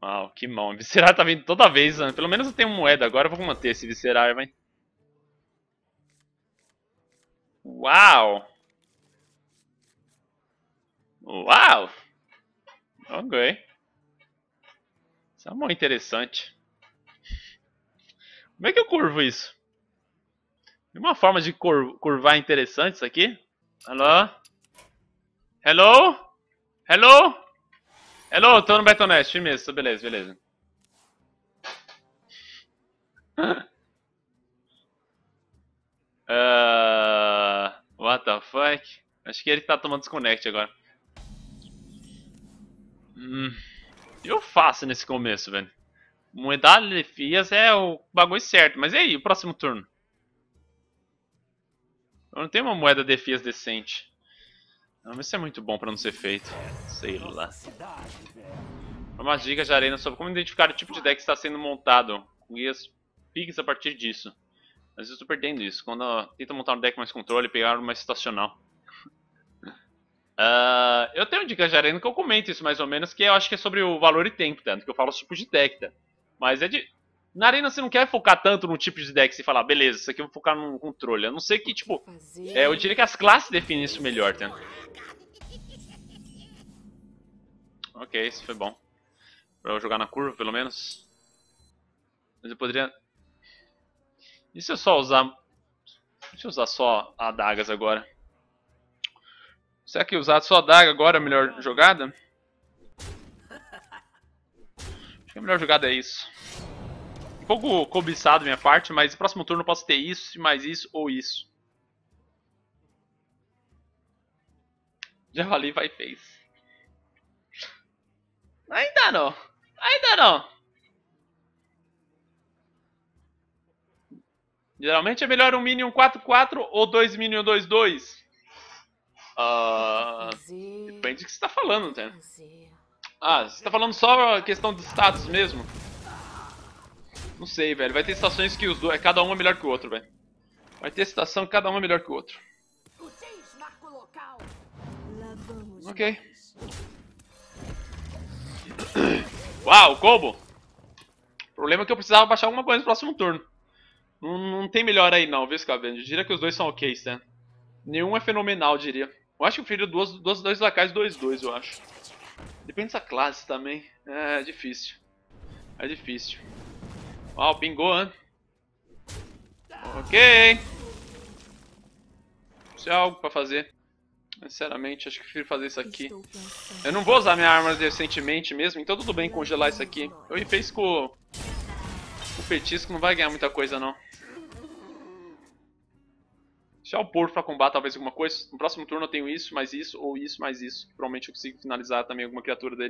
Uau, que mão. Viscerar tá vindo toda vez, né? Pelo menos eu tenho moeda agora, eu vou manter esse viscerar, vai. Uau! Uau! Ok. Isso é uma mão interessante. Como é que eu curvo isso? Tem uma forma de curvar interessante isso aqui? Alô? Hello? Hello? Hello, tô no Betonest, firmeza, beleza, beleza. What the fuck? Acho que ele tá tomando desconnect agora. Eu faço nesse começo, velho. Mudar de fias é o bagulho certo, mas e aí, o próximo turno? Eu não tenho uma moeda de fias decente. Não, mas isso é muito bom pra não ser feito. Sei lá. Uma dica de arena sobre como identificar o tipo de deck que está sendo montado. Com guias piques a partir disso. Às vezes eu tô perdendo isso. Quando eu tento montar um deck mais controle e pegar uma estacional. Eu tenho dicas de arena que eu comento isso mais ou menos, que eu acho que é sobre o valor e tempo, tanto que eu falo os tipos de deck, tá? Mas é de... Na arena você não quer focar tanto no tipo de deck e falar, beleza, isso aqui eu vou focar no controle. A não ser que, tipo, eu diria que as classes definem isso melhor, tá? Ok, isso foi bom. Pra eu jogar na curva, pelo menos. Mas eu poderia... E se eu só usar... Deixa eu usar só adagas agora. Será que usar só adaga agora é a melhor jogada? Acho que a melhor jogada é isso. Um pouco cobiçado minha parte, mas no próximo turno eu posso ter isso, mais isso ou isso. Javali vai fez. Ainda não. Ainda não. Geralmente é melhor um Minion 4-4 ou dois Minion 2-2. Depende do que você tá falando, né? Você tá falando só a questão de status mesmo? Não sei, velho. Vai ter estações que os dois, cada um é melhor que o outro, velho. Vai ter estação que cada um é melhor que o outro. Ok. Uau, combo! O problema é que eu precisava baixar alguma coisa no próximo turno. Não tem melhor aí não, viu, Scavenge? Diria que os dois são ok, né? Nenhum é fenomenal, diria. Eu acho que eu prefiro dois lacais 2-2, eu acho. Depende dessa classe também. É difícil. É difícil. Uau, pingou, hein? Ok. Isso é algo pra fazer. Sinceramente, acho que prefiro fazer isso aqui. Eu não vou usar minha arma decentemente mesmo, então tudo bem congelar isso aqui. Eu fiz com o petisco, não vai ganhar muita coisa não. Deixar o porco pra combate talvez alguma coisa. No próximo turno eu tenho isso, mais isso, ou isso, mais isso. Provavelmente eu consigo finalizar também alguma criatura dele.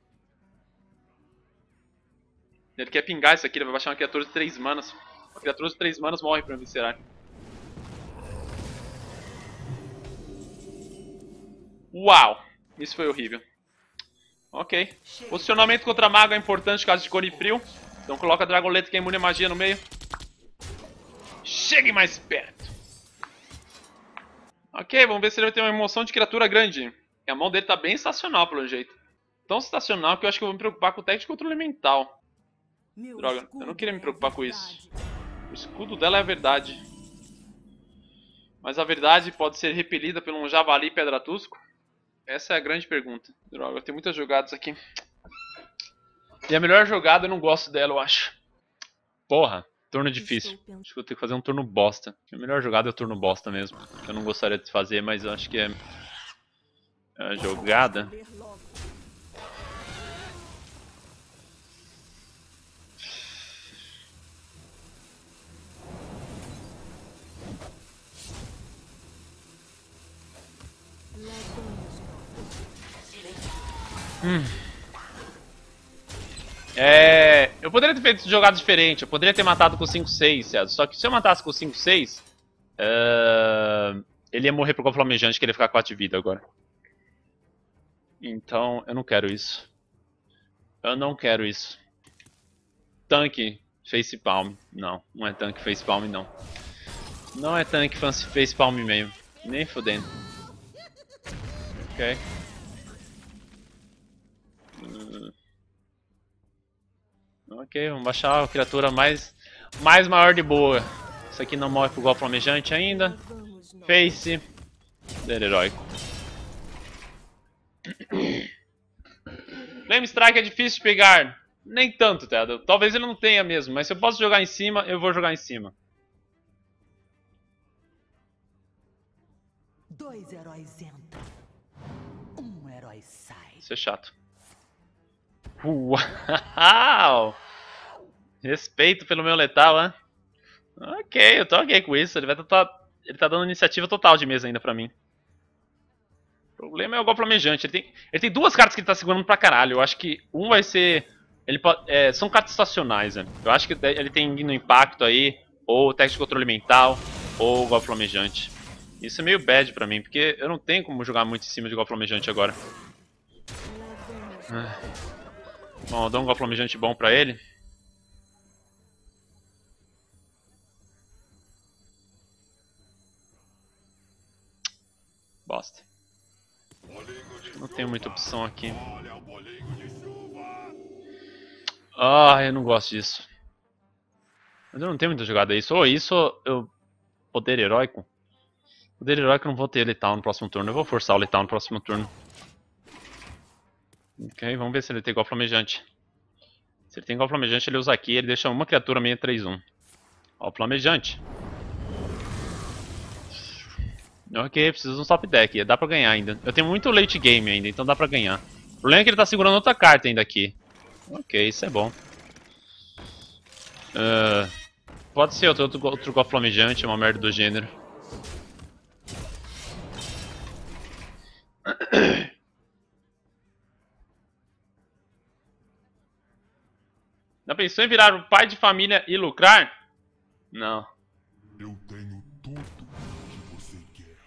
Ele quer pingar isso aqui, ele vai baixar uma criatura de 3 manas. Uma criatura de 3 manas morre pra viscerar. Uau! Isso foi horrível. Ok. Posicionamento contra mago é importante caso de cone frio. Então coloca a Dragoleta que é imune a magia no meio. Chegue mais perto. Ok, vamos ver se ele vai ter uma emoção de criatura grande. E a mão dele tá bem estacional pelo jeito. Tão estacional que eu acho que eu vou me preocupar com o teste de controle mental. Droga, eu não queria me preocupar com isso. O escudo dela é a verdade. Mas a verdade pode ser repelida por um javali pedra-tusco? Essa é a grande pergunta. Droga, tem muitas jogadas aqui. E a melhor jogada eu não gosto dela, eu acho. Porra, turno difícil. Acho que eu tenho que fazer um turno bosta. A melhor jogada é o turno bosta mesmo. Eu não gostaria de fazer, mas eu acho que é a jogada. Eu poderia ter feito jogada diferente, eu poderia ter matado com 5-6, só que se eu matasse com 5-6, ele ia morrer pro golpe flamejante, que ele ia ficar 4 de vida agora. Então, eu não quero isso. Eu não quero isso. Tanque facepalm. Não, não é tanque facepalm não. Não é tanque facepalm mesmo. Nem fodendo. Ok. Ok, vamos baixar a criatura mais maior de boa. Isso aqui não morre pro golpe flamejante ainda. Face. Poder heróico. Flame Strike é difícil de pegar. Nem tanto, tá? Talvez ele não tenha mesmo, mas se eu posso jogar em cima, eu vou jogar em cima. 2 heróis entram. 1 herói sai. Isso é chato. Uau! Respeito pelo meu letal, hein? Ok, eu tô ok com isso. Ele tá dando iniciativa total de mesa ainda pra mim. O problema é o golpe flamejante. Ele tem duas cartas que ele tá segurando pra caralho. Eu acho que um vai ser... são cartas estacionais, né? Eu acho que ele tem no impacto aí, ou técnica de controle mental, ou golpe flamejante. Isso é meio bad pra mim, porque eu não tenho como jogar muito em cima de golpe flamejante agora. Bom, eu dou um golpe flamejante bom pra ele. Bosta. Não tenho muita opção aqui. Ah, eu não gosto disso. Mas eu não tenho muita jogada isso. Ou isso, eu... Poder heróico. Poder heróico eu não vou ter letal no próximo turno. Eu vou forçar o letal no próximo turno. Ok, vamos ver se ele tem golpe flamejante. Se ele tem golpe flamejante, ele usa aqui. Ele deixa uma criatura 6/3/1. Golpe flamejante. Ok, preciso de um top deck. Dá pra ganhar ainda. Eu tenho muito late game ainda, então dá pra ganhar. O problema é que ele tá segurando outra carta ainda aqui. Ok, isso é bom. Pode ser outro golpe flamejante, uma merda do gênero. Já pensou em virar o pai de família e lucrar? Não. Eu tenho tudo que você quer.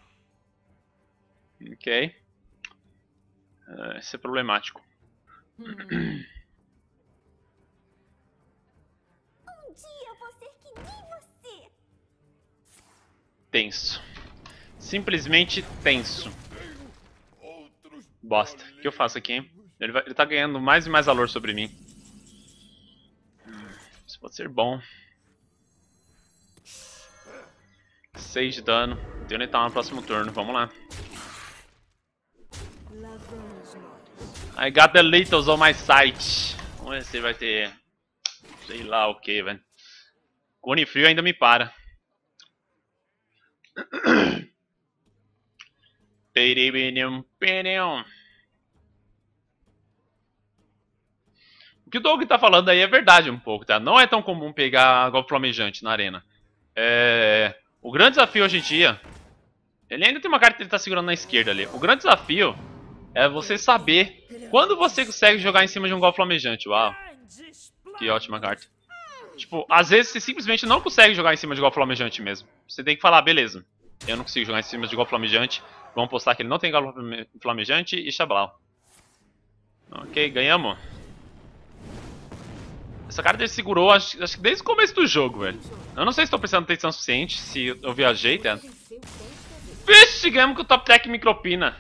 Ok. Isso é problemático. Um dia eu vou ser que nem você. Tenso. Simplesmente tenso. Bosta. O que eu faço aqui, hein? Ele tá ganhando mais e mais valor sobre mim. Isso pode ser bom. 6 de dano. Tenho letal no próximo turno. Vamos lá. I got the littles on my site. Vamos ver se vai ter... sei lá o que, velho. Cone frio ainda me para. O que o Doug tá falando aí é verdade um pouco, tá? Não é tão comum pegar golpe flamejante na arena. O grande desafio hoje em dia... Ele ainda tem uma carta que ele tá segurando na esquerda ali. O grande desafio é você saber quando você consegue jogar em cima de um golpe flamejante. Uau. Que ótima carta. Tipo, às vezes você simplesmente não consegue jogar em cima de golpe flamejante mesmo. Você tem que falar, beleza, eu não consigo jogar em cima de golpe flamejante. Vamos postar que ele não tem golpe flamejante e xablau. Ok, ganhamos. Essa carta ele segurou, acho que desde o começo do jogo, velho. Eu não sei se estou prestando atenção suficiente, se eu viajei, tá? Vixe, ganhamos com o Top Deck Micropina.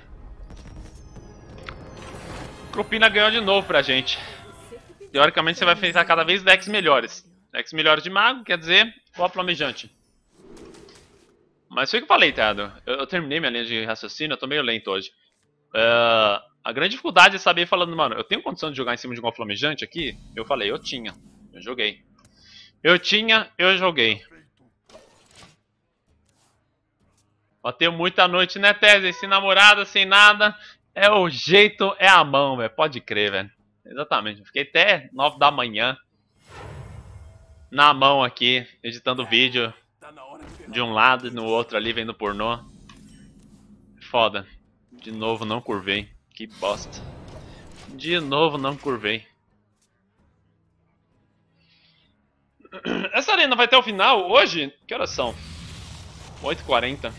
Micropina ganhou de novo pra gente. Teoricamente você vai enfrentar cada vez decks melhores. Decks melhores de mago, quer dizer, golpe flamejante. Mas foi o que eu falei, tá? Eu terminei minha linha de raciocínio, eu tô meio lento hoje. A grande dificuldade é saber falando, mano, eu tenho condição de jogar em cima de um golpe flamejante aqui? Eu falei, eu tinha. Eu joguei. Eu tinha, eu joguei. Bateu muita noite, né, Tese? Sem namorada, sem nada. É o jeito, é a mão, velho. Pode crer, velho. Exatamente. Fiquei até 9 da manhã. Na mão aqui, editando vídeo. De um lado e no outro ali, vendo pornô. Foda. De novo não curvei. Que bosta. De novo não curvei. Essa arena vai até o final hoje? Que horas são? 8h40.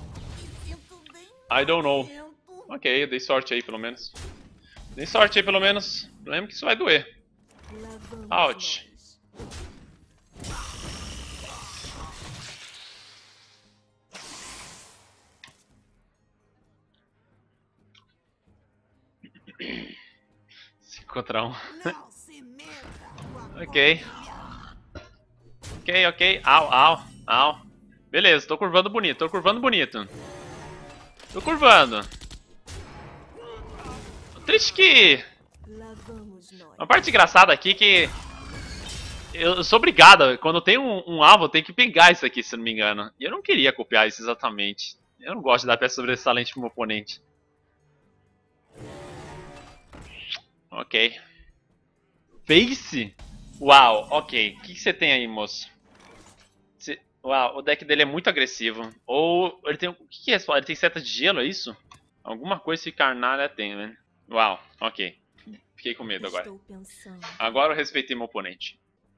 I don't know. Ok, eu dei sorte aí pelo menos. Dei sorte aí pelo menos. Lembra que isso vai doer. Ouch. Contra um. Ok. Ok, ok. Au, au, au. Beleza, tô curvando bonito, tô curvando bonito. Tô curvando. Triste que... Lá vamos nós. Uma parte engraçada aqui que... Eu sou obrigado, quando tem um alvo, eu tenho que pegar isso aqui, se não me engano. E eu não queria copiar isso exatamente. Eu não gosto de dar peça sobressalente pro meu oponente. Ok. Face? Uau, ok. O que você tem aí, moço? Uau, o deck dele é muito agressivo. Ou ele tem... O que é isso? Ele tem seta de gelo, é isso? Alguma coisa esse Carnalha tem, né? Uau, ok. Fiquei com medo agora. Estou pensando. Agora eu respeitei meu oponente.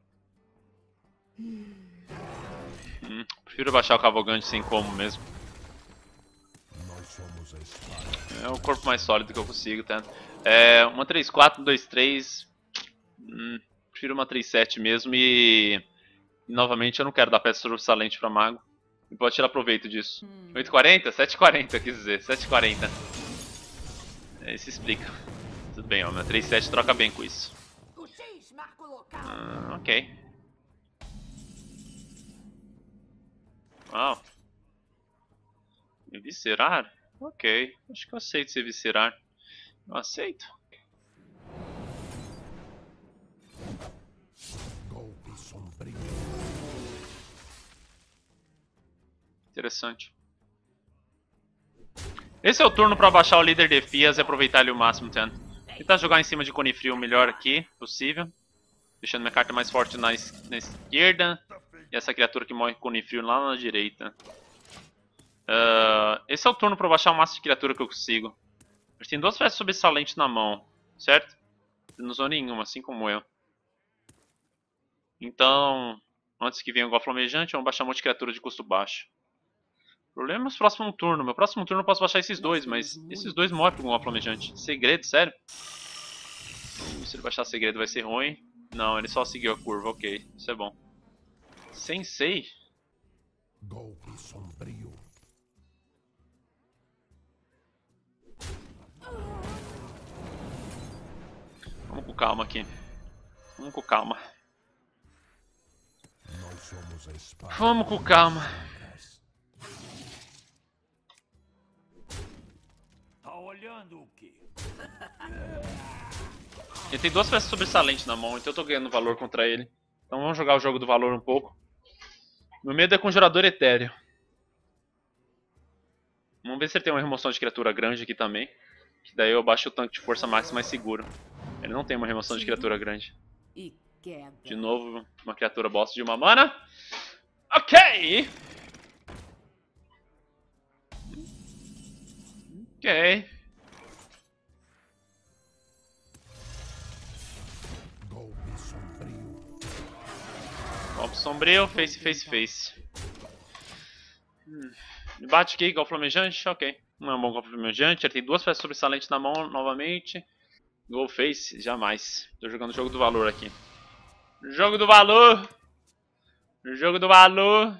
Prefiro baixar o Cavalgante sem como mesmo. Nós somos a espada. É o corpo mais sólido que eu consigo, tá? É, uma 3-4, 2-3. Prefiro uma 3-7 mesmo e novamente eu não quero dar peça sobressalente pra mago. E pode tirar proveito disso. 8,40? 7,40 quis dizer. 7,40. Isso explica. Tudo bem, ó. Meu 3-7 troca bem com isso. Ok. Uau. Viscerar? Ok. Acho que eu aceito ser viscerar. Eu aceito. Golpe sombrio. Interessante. Esse é o turno pra baixar o líder de Fias e aproveitar ele o máximo, tendo. Tentar jogar em cima de Conifrio o melhor aqui possível. Deixando minha carta mais forte na esquerda. E essa criatura que morre com Conifrio lá na direita. Esse é o turno pra baixar o máximo de criatura que eu consigo. Ele tem 2 festas sobressalentes na mão, certo? Ele não usou nenhuma, assim como eu. Então, antes que venha o Gol Flamejante, vamos baixar um monte de criatura de custo baixo. O problema é o próximo turno. Meu próximo turno eu posso baixar esses dois, mas esses dois morrem com o Gol Flamejante. Segredo, sério? Se ele baixar segredo vai ser ruim. Não, ele só seguiu a curva, ok. Isso é bom. Sensei? Golpe sombrio. Vamos com calma aqui. Vamos com calma. Nós somos a espada. Vamos com calma. Tá olhando o quê? Ele tem 2 peças sobressalentes na mão, então eu tô ganhando valor contra ele. Então vamos jogar o jogo do valor um pouco. Meu medo é Conjurador Etéreo. Vamos ver se ele tem uma remoção de criatura grande aqui também. Que daí eu baixo o tanque de força máxima mais seguro. Ele não tem uma remoção de criatura grande. E queda. De novo, uma criatura bosta de 1 mana. Ok! Ok. Golpe sombrio. Golpe sombrio, face. Bate aqui, Gol Flamejante, ok. Não é um bom Gol Flamejante, ele tem 2 peças sobressalentes na mão novamente. Gol Face, jamais. Tô jogando o jogo do valor aqui. Jogo do valor! Jogo do valor!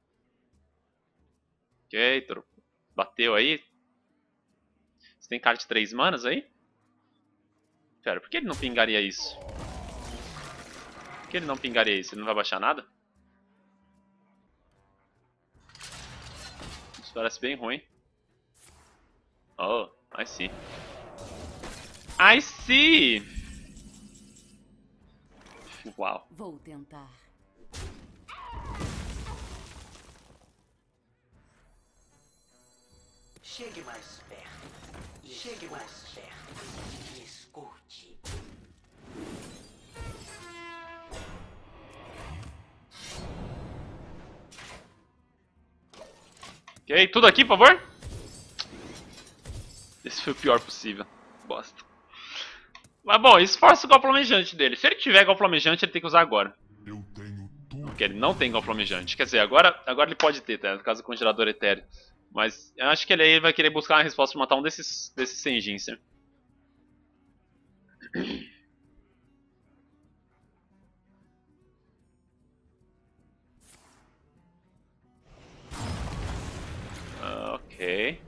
Ok, bateu aí. Você tem cara de 3 manas aí? Pera, por que ele não pingaria isso? Por que ele não pingaria isso? Ele não vai baixar nada? Isso parece bem ruim. Oh, I see. I see! Uau. Vou tentar. Chegue mais perto. Chegue mais perto. E escute. Ok, tudo aqui, por favor? Esse foi o pior possível. Bosta. Mas bom, esforça o Gol Flamejante dele. Se ele tiver Gol Flamejante, ele tem que usar agora. Eu tenho tudo. Porque ele não tem Gol Flamejante. Quer dizer, agora ele pode ter, tá? No caso do Congelador Etéreo. Mas eu acho que ele aí vai querer buscar uma resposta pra matar um desses Senjins, né? Ok.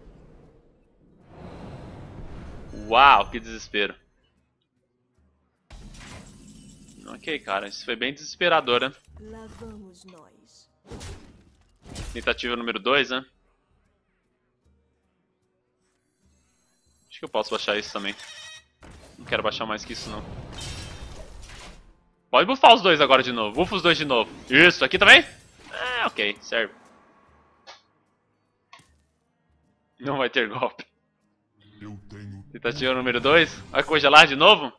Uau, que desespero. Ok, cara, isso foi bem desesperador, né? Lá vamos nós. Tentativa número 2, né? Acho que eu posso baixar isso também. Não quero baixar mais que isso, não. Pode buffar os dois agora de novo. Buffa os dois de novo. Isso, aqui também? É, ok, serve. Não vai ter golpe. Eu tenho Tentativa número 2. Vai congelar de novo?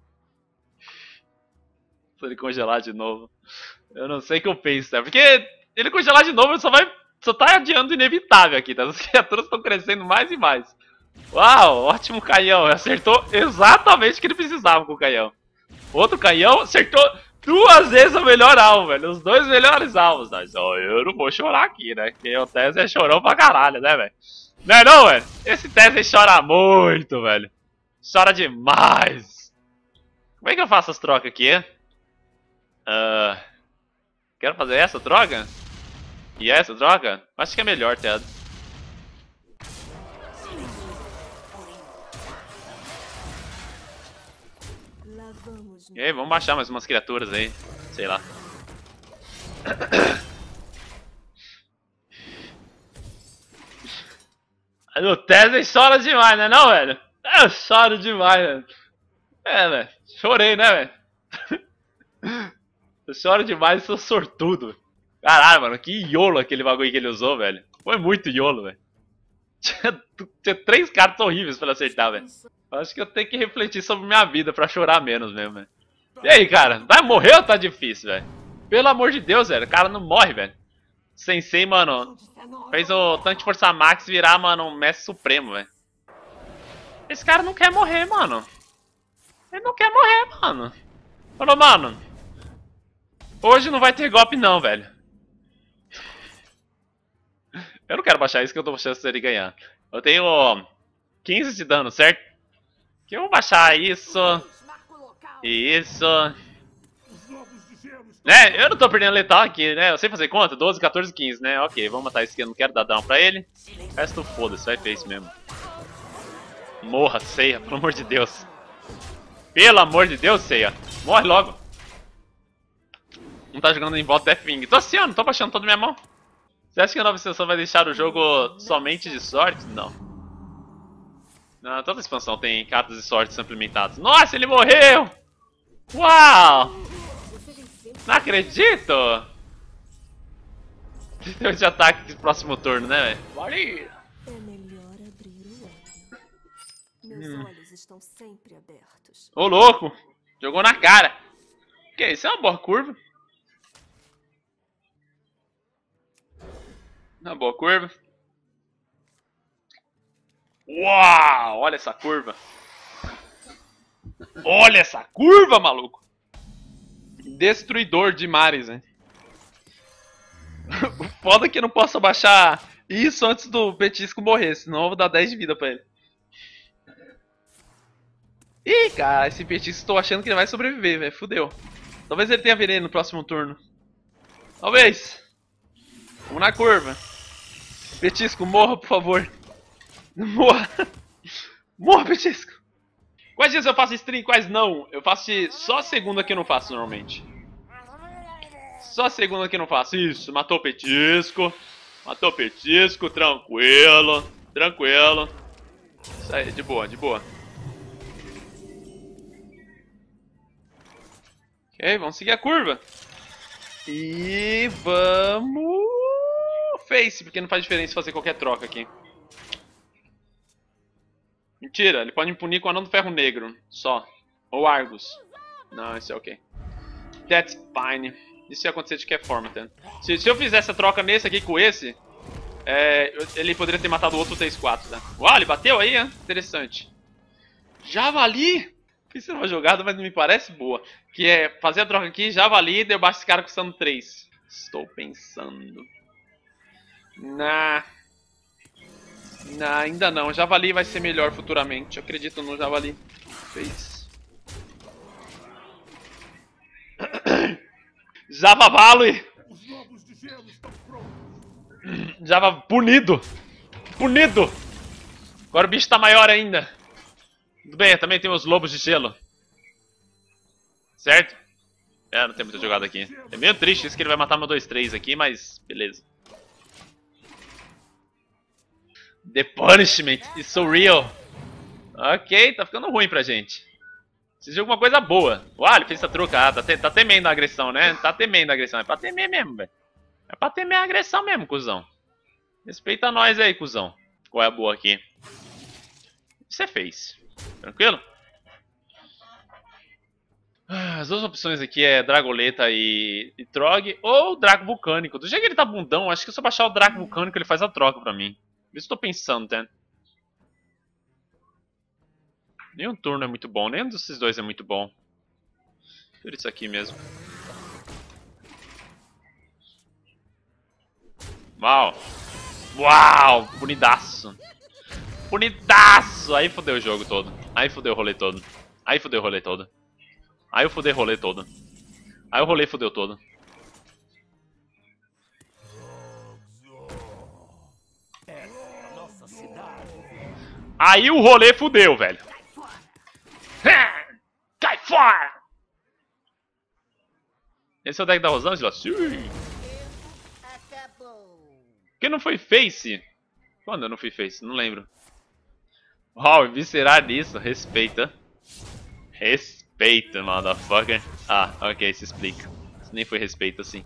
Se ele congelar de novo. Eu não sei o que eu penso, né? Porque ele congelar de novo só tá adiando o inevitável aqui, tá? As criaturas estão crescendo mais e mais. Uau, ótimo canhão. Acertou exatamente o que ele precisava com o canhão. Outro canhão acertou 2 vezes o melhor alvo, velho. Os 2 melhores alvos. Mas ó, eu não vou chorar aqui, né? Porque o Tesla é chorão pra caralho, né, velho? Não é não, velho? Esse Tesla chora muito, velho. Chora demais. Como é que eu faço as trocas aqui, hein? Quero fazer essa troca? E essa troca? Acho que é melhor, Ted. Lá vamos E aí, vamos baixar mais umas criaturas aí. Sei lá. O Tesla chora demais, né não, velho? Eu choro demais, velho. É, velho. Chorei, né, velho? Eu choro demais e sou sortudo. Caralho, mano. Que iolo aquele bagulho que ele usou, velho. Foi muito iolo, velho. Tinha 3 cartas horríveis pra acertar, velho. Acho que eu tenho que refletir sobre minha vida pra chorar menos mesmo, velho. E aí, cara? Vai morrer ou tá difícil, velho? Pelo amor de Deus, velho. O cara não morre, velho. Sensei, mano, fez o tanque de força max virar, mano, um mestre supremo, velho. Esse cara não quer morrer, mano. Ele não quer morrer, mano. Falou, mano. Hoje não vai ter golpe não, velho. Eu não quero baixar isso que eu tô achando dele ganhar. Eu tenho 15 de dano, certo? Que eu vou baixar isso. E isso. Né? Eu não tô perdendo letal aqui, né? Eu sei fazer conta. 12, 14, 15, né? Ok, vamos matar esse aqui. Eu não quero dar down pra ele. O resto foda-se, vai face mesmo. Morra, Ceia, pelo amor de Deus. Pelo amor de Deus, Ceia. Morre logo. Não tá jogando em volta Death Wing. Tô assim, ó, não tô baixando toda minha mão. Você acha que a nova expansão vai deixar o jogo somente de sorte? Não. Não, toda expansão tem cartas de sorte implementadas. Nossa, ele morreu! Uau! Não acredito! Sistema de ataque do próximo turno, né, velho? É melhor abrir o olho. Meus olhos estão sempre abertos. Ô, louco! Jogou na cara. Que isso é uma boa curva. Uma boa curva. Uau! Olha essa curva. Olha essa curva, maluco. Destruidor de mares, hein? O foda é que eu não posso baixar isso antes do petisco morrer, senão eu vou dar 10 de vida pra ele. Ih, cara, esse petisco tô achando que ele vai sobreviver, velho. Fudeu. Talvez ele tenha veneno no próximo turno. Talvez. Vamos na curva. Petisco, morra, por favor. Morra. Morra, petisco. Quais dias eu faço stream, quais não? Eu faço só a segunda que eu não faço normalmente. Só a segunda que eu não faço. Isso, matou o petisco. Matou o petisco, tranquilo. Tranquilo. Isso aí, de boa, de boa. Ok, vamos seguir a curva. E vamos... Face, porque não faz diferença fazer qualquer troca aqui. Mentira, ele pode me punir com o Anão do Ferro Negro, só. Ou Argus. Não, esse é ok. That's fine. Isso ia acontecer de qualquer forma, tá? Se eu fizesse a troca nesse aqui com esse, ele poderia ter matado o outro 3-4, tá? Uau, ele bateu aí, hein? Interessante. Javali? Fiz uma jogada, mas não me parece boa. Que é fazer a troca aqui, Javali, e derrubar esse cara custando 3. Estou pensando. Nah, ainda não. Javali vai ser melhor futuramente. Eu acredito no Javali. Fez. Javavali! Java punido! Punido! Agora o bicho tá maior ainda. Tudo bem, também tem os lobos de gelo. Certo? É, não tem muita jogada aqui. É meio triste isso que ele vai matar meu 2-3 aqui, mas beleza. The Punishment is so real. Ok, tá ficando ruim pra gente. Precisa de alguma coisa boa. Uau, ele fez essa truca. Ah, tá temendo a agressão, né? Tá temendo a agressão. É pra temer mesmo, velho. É pra temer a agressão mesmo, cuzão. Respeita nós aí, cuzão. Qual é a boa aqui? O que você fez? Tranquilo? As duas opções aqui é Dragoleta e Trog ou Draco Vulcânico. Do jeito que ele tá bundão, acho que se eu baixar o Draco Vulcânico ele faz a troca pra mim. Isso que eu tô pensando, tá? Nenhum turno é muito bom, nenhum desses dois é muito bom. Por isso aqui mesmo. Uau! Uau! Punidaço! Punidaço! Aí fodeu o jogo todo. Aí fodeu o rolê todo. Aí fodeu o rolê todo. Aí eu fodei o rolê todo. Aí o rolê fodeu todo. Aí o rolê fudeu, velho. Cai fora! Esse é o deck da Rosângela? Sim! Por que não foi Face? Quando eu não fui Face? Não lembro. Uau, viscerar isso. Respeita. Respeita, motherfucker. Ah, ok, se explica. Isso nem foi respeito assim.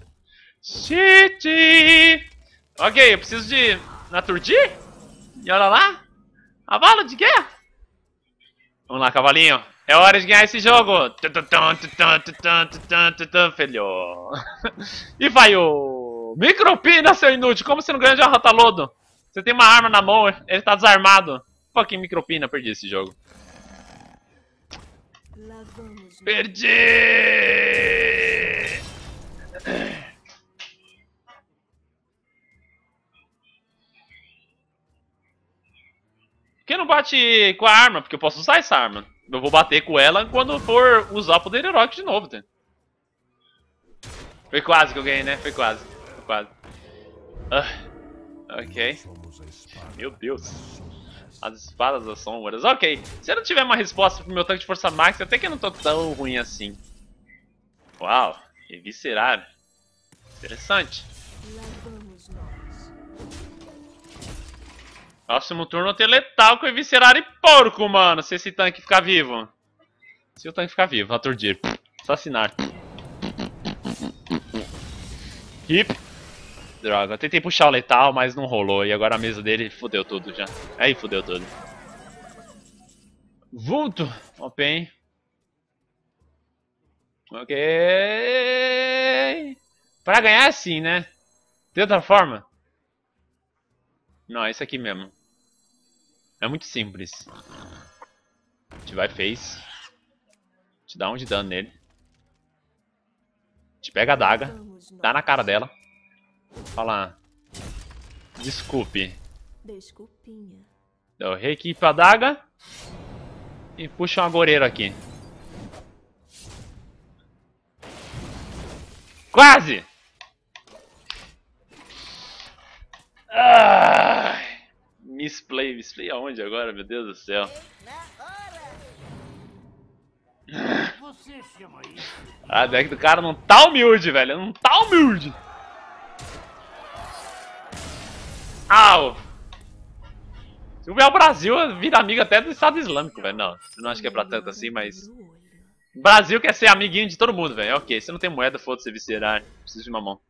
Shit! Ok, eu preciso de... Naturdir? E olha lá. Cavalo de guerra? Vamos lá, cavalinho. É hora de ganhar esse jogo. Filho. E vai o... Micropina, seu inútil. Como você não ganha de uma Rotalodo? Você tem uma arma na mão, ele tá desarmado. Fucking Micropina, perdi esse jogo. Perdi! Por que não bate com a arma? Porque eu posso usar essa arma. Eu vou bater com ela quando for usar o poder heróico de novo, tá? Foi quase que eu ganhei, né? Foi quase. Foi quase. Ok. Meu Deus. As espadas das sombras. Ok. Se eu não tiver uma resposta pro meu tanque de força max, até que eu não tô tão ruim assim. Uau. Eviscerar. Interessante. Próximo turno eu tenho letal com Eviscerar e porco, mano. Se esse tanque ficar vivo. Se o tanque ficar vivo, aturdir. Assassinar. Hip. Droga, eu tentei puxar o letal, mas não rolou. E agora a mesa dele fudeu tudo já. Aí fudeu tudo. Vulto. Open. Ok. Pra ganhar assim, né? De outra forma. Não, é isso aqui mesmo. É muito simples. A gente vai face. A gente dá um de dano nele. A gente pega a daga. Dá na cara dela. Fala. Desculpe. Desculpinha. Eu reequipo a daga. E puxa um agoreiro aqui. Quase! Misplay. Misplay aonde agora, meu Deus do céu? A deck do cara não tá humilde, velho. Não tá humilde. Au! Se o Brasil vira amigo até do Estado Islâmico, velho. Não, eu não acho que é pra tanto assim, mas... Brasil quer ser amiguinho de todo mundo, velho. Ok, se não tem moeda, foda-se viscerar. Preciso de uma mão.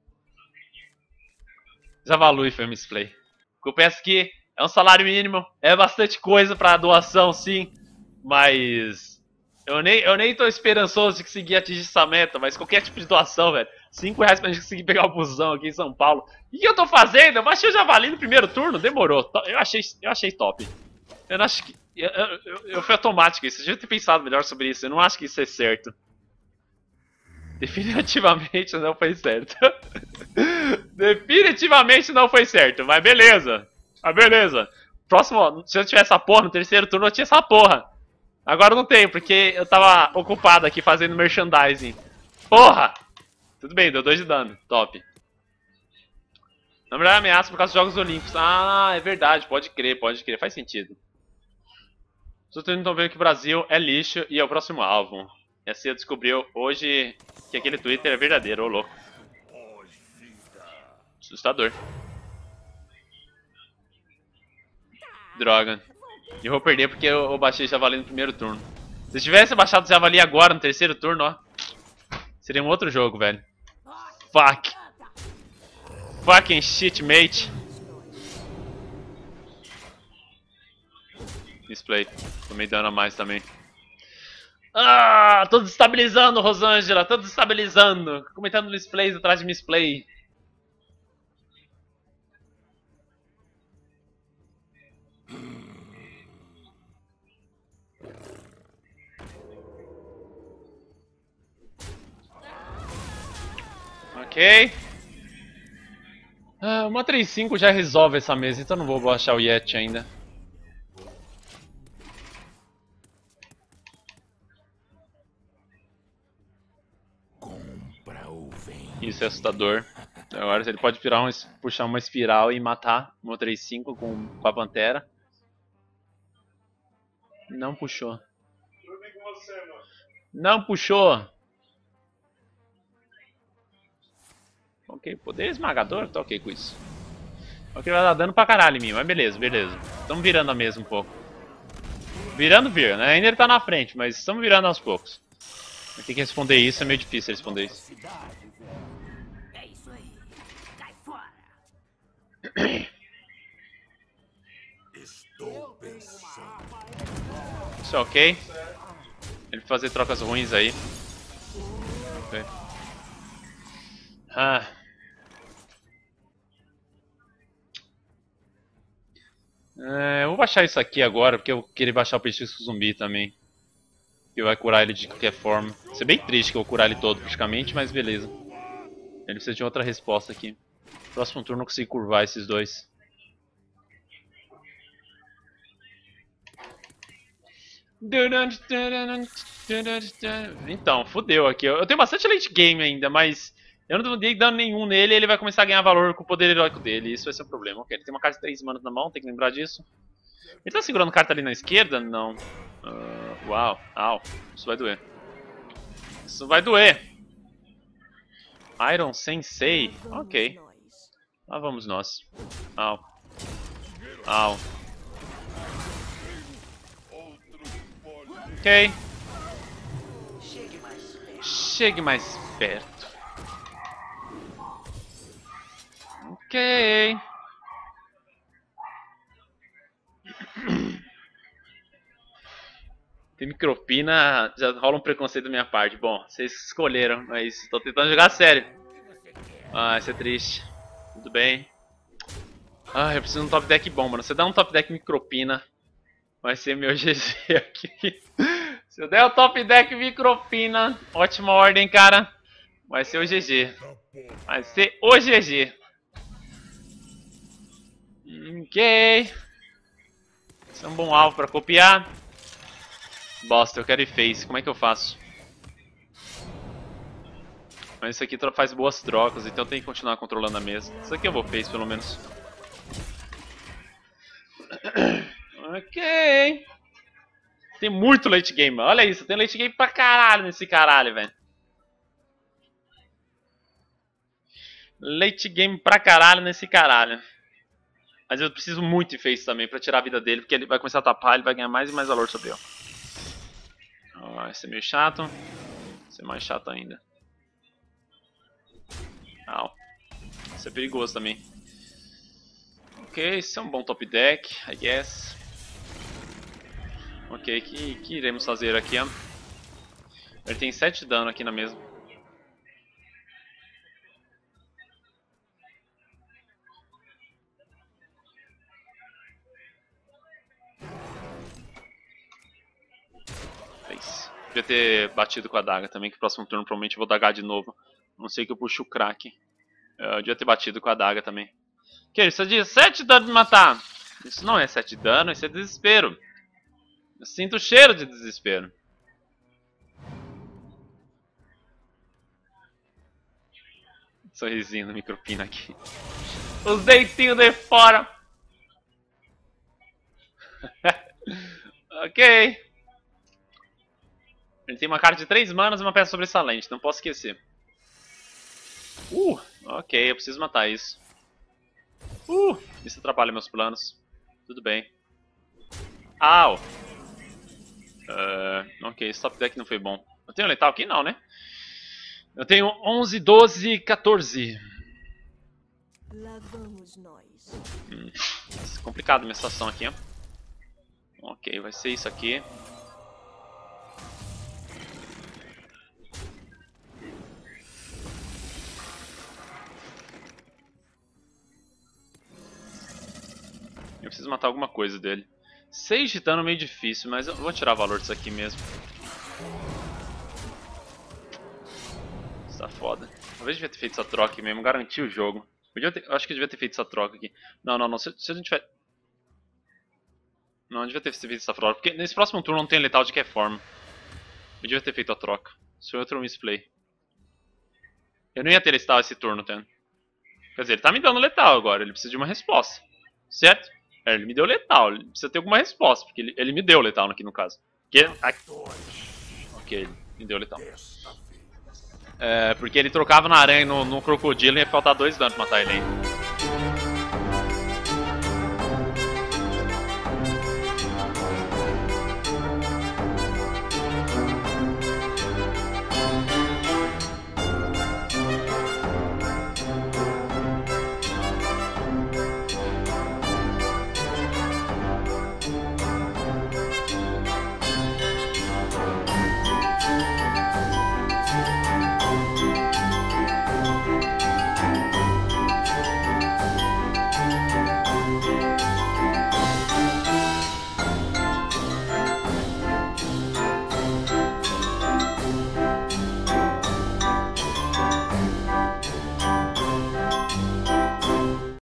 Já valui foi misplay. Eu peço que é um salário mínimo, é bastante coisa pra doação, sim. Mas... Eu nem tô esperançoso de conseguir atingir essa meta, mas qualquer tipo de doação, velho. R$5 pra gente conseguir pegar o busão aqui em São Paulo. O que eu tô fazendo? Eu baixei o javali no primeiro turno, demorou. Eu achei top. Eu não acho que... Eu fui automático isso, eu devia ter pensado melhor sobre isso. Eu não acho que isso é certo. Definitivamente não foi certo. Definitivamente não foi certo, mas beleza. Mas beleza. Próximo, se eu tivesse essa porra, no terceiro turno eu tinha essa porra. Agora não tenho, porque eu tava ocupado aqui fazendo merchandising. Porra! Tudo bem, deu 2 de dano. Top. Na verdade, ameaça por causa dos Jogos Olímpicos. Ah, é verdade. Pode crer. Faz sentido. Os outros não estão vendo que o Brasil é lixo e é o próximo alvo. E assim eu descobriu hoje que aquele Twitter é verdadeiro, ô louco. Assustador. Droga. Eu vou perder porque eu baixei Javali no primeiro turno. Se eu tivesse baixado o Javali agora no terceiro turno, ó, seria um outro jogo, velho. Fuck. Fucking shit, mate. Misplay. Tomei dano a mais também. Ah, tô desestabilizando, Rosângela. Tô desestabilizando. Comentando misplays atrás de misplay. Ok. Uma 3-5 já resolve essa mesa, então não vou baixar o Yeti ainda. Isso é assustador. Agora ele pode puxar uma espiral e matar uma 3-5 com a Pantera. Não puxou. Não puxou. Ok, poder esmagador? Tô ok com isso. Ok, vai dar dano pra caralho em mim, mas beleza, beleza. Estamos virando a mesa um pouco. Virando, vira, né? Ainda ele tá na frente, mas estamos virando aos poucos. Mas tem que responder isso, é meio difícil responder isso. É isso aí. Cai fora. Estou pensando. Isso é ok. Ele fazer trocas ruins aí. Ok. Eu vou baixar isso aqui agora, porque eu queria baixar o Petisco Zumbi também. Que vai curar ele de qualquer forma. Vai ser bem triste que eu vou curar ele todo praticamente, mas beleza. Ele precisa de outra resposta aqui. Próximo turno eu consigo curvar esses dois. Então, fudeu aqui. Eu tenho bastante late game ainda, mas eu não dei dano nenhum nele e ele vai começar a ganhar valor com o poder heróico dele. Isso vai ser um problema. Ok, ele tem uma carta de 3 manas na mão, tem que lembrar disso. Ele tá segurando carta ali na esquerda? Não. Uau, au. Isso vai doer. Isso vai doer. Iron Sensei. Ok. Lá vamos nós. Au. Au. Ok. Chegue mais perto. Ok. Tem micropina, já rola um preconceito da minha parte. Bom, vocês escolheram, mas tô tentando jogar sério. Isso é triste. Tudo bem. Eu preciso de um top deck bom, mano. Se eu der um top deck micropina, vai ser meu GG aqui. Se eu der o top deck micropina, ótima ordem, cara. Vai ser o GG. Vai ser o GG. Ok. Esse é um bom alvo pra copiar. Bosta, eu quero ir face. Como é que eu faço? Mas isso aqui faz boas trocas, então eu tenho que continuar controlando a mesa. Isso aqui eu vou face, pelo menos. Ok. Tem muito late game. Olha isso, tem late game pra caralho nesse caralho, velho. Late game pra caralho nesse caralho. Mas eu preciso muito de face também pra tirar a vida dele, porque ele vai começar a tapar, ele vai ganhar mais e mais valor sobre eu. Esse é meio chato. Esse é mais chato ainda. Au. Esse é perigoso também. Ok, esse é um bom top deck, I guess. Ok, que iremos fazer aqui, ó? Ele tem 7 de dano aqui na mesa. Devia ter batido com a daga também, que no próximo turno provavelmente eu vou dagar de novo. Não sei que eu puxo o crack. Eu devia ter batido com a daga também. Que isso? Você diz 7 dano de matar. Isso não é 7 dano, isso é desespero. Eu sinto o cheiro de desespero. Sorrisinho no micropina aqui. Os dentinhos de fora. Ok. Ele tem uma carta de 3 manas e uma peça sobressalente, não posso esquecer. Ok, eu preciso matar isso. Isso atrapalha meus planos. Tudo bem. Au! Ok, esse top deck não foi bom. Eu tenho letal aqui? Não, né? Eu tenho 11, 12, 14. Lá vamos nós. Complicado minha situação aqui, ó. Ok, vai ser isso aqui. Eu preciso matar alguma coisa dele. 6 de dano é meio difícil, mas eu vou tirar valor disso aqui mesmo. Isso tá foda. Talvez eu devia ter feito essa troca aqui mesmo, garantir o jogo. Eu acho que eu devia ter feito essa troca aqui. Não. Se a gente tiver... Não, eu devia ter feito essa troca. Porque nesse próximo turno não tem letal de qualquer forma. Eu devia ter feito a troca. Isso foi outro misplay. Eu não ia ter letal esse turno, tá? Quer dizer, ele tá me dando letal agora. Ele precisa de uma resposta. Certo? Ele me deu letal. Ele precisa ter alguma resposta. Porque ele me deu letal aqui no caso. Ok, ele me deu letal. Porque ele trocava na aranha no crocodilo e ia faltar 2 danos pra matar ele ainda.